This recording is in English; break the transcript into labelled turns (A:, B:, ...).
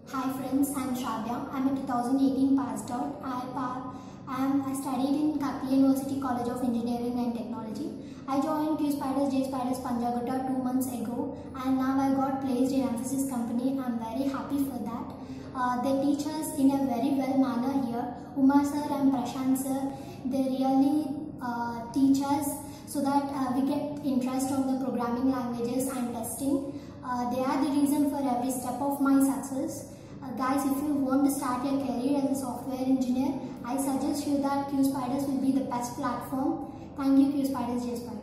A: Hi friends, I'm Shravya. I'm a 2018 passed out. I studied in Kakti University College of Engineering and Technology. I joined Q Spiders J Spiders Panjagutta 2 months ago, and now I got placed in Emphasis company. I'm very happy for that. They teach us in a very well manner here. Umar sir and Prashant sir, they really teach us so that we get interest on the programming languages and testing. They are the reason for every step of my success. Guys, if you want to start your career as a software engineer, I suggest you that Q Spiders will be the best platform. Thank you, Q Spiders J Spiders.